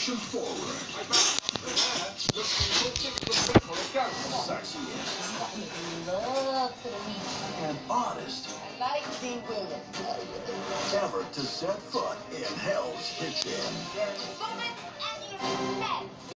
fashion forward. Sexy. And honest. I like seeing women. Ever to set foot in Hell's Kitchen. Woman, as you said.